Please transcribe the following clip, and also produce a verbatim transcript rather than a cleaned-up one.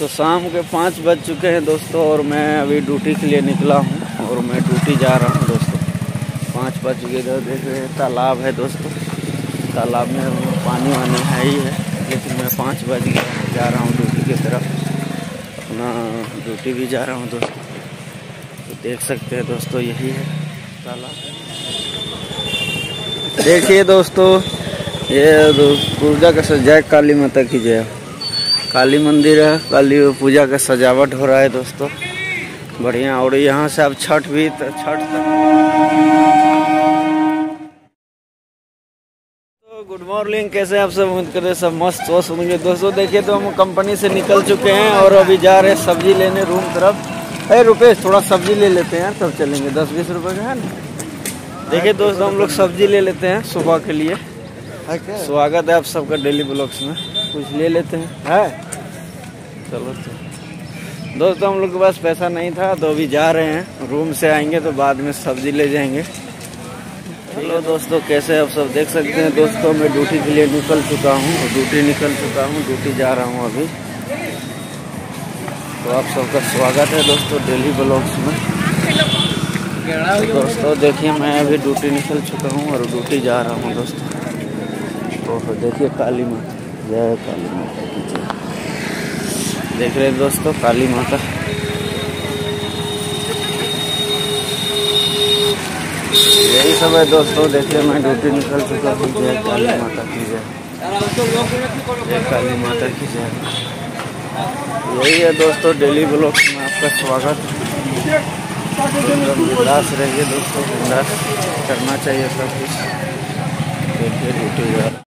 तो शाम के पाँच बज चुके हैं दोस्तों, और मैं अभी ड्यूटी के लिए निकला हूँ और मैं ड्यूटी जा रहा हूँ दोस्तों। पाँच बज चुके, इधर देख रहे हैं तालाब है दोस्तों, तालाब में पानी वानी है ही है, लेकिन मैं पाँच बज गया जा रहा हूँ ड्यूटी की तरफ, अपना ड्यूटी भी जा रहा हूँ दोस्तों। तो देख सकते हैं दोस्तों, यही है तालाब। देखिए दोस्तों, ये पूजा का सजाए, काली माता की जय, काली मंदिर है, काली पूजा का सजावट हो रहा है दोस्तों, बढ़िया। और यहाँ से अब छठ भी, छठ तक। तो गुड मॉर्निंग, कैसे आप सब? उम्मीद करें सब मस्त स्वस्थ होंगे दोस्तों। देखिए तो हम कंपनी से निकल चुके हैं और अभी जा रहे हैं सब्जी लेने रूम तरफ। अरे रुपेश, थोड़ा सब्जी ले लेते हैं तब चलेंगे, दस बीस रुपए का है ना। देखिए दोस्तों, हम लोग सब्जी ले लेते हैं सुबह के लिए। स्वागत है आप सबका डेली ब्लॉग्स में, कुछ ले लेते हैं है। चलो तो दोस्तों, हम लोग के पास पैसा नहीं था तो अभी जा रहे हैं, रूम से आएंगे तो बाद में सब्जी ले जाएंगे। चलो दोस्तों, कैसे आप सब देख सकते हैं दोस्तों, मैं ड्यूटी के लिए निकल चुका हूँ, ड्यूटी निकल चुका हूँ, ड्यूटी जा रहा हूँ अभी। तो आप सबका स्वागत है दोस्तों डेली ब्लॉग्स में। तो दोस्तों देखिए, मैं अभी ड्यूटी निकल चुका हूँ और ड्यूटी जा रहा हूँ दोस्तों। तो देखिए काली माता, जय काली माता की जय। देख रहे हैं दोस्तों, काली माता। यही सब है दोस्तों। देखिए मैं ड्यूटी निकल चुका हूँ, जय काली माता की जय, जय काली माता की जय। यही है दोस्तों डेली ब्लॉग में आपका स्वागत। बिंदास रहिए दोस्तों, बिंदास करना चाहिए सब कुछ। देखिए ड्यूटी जा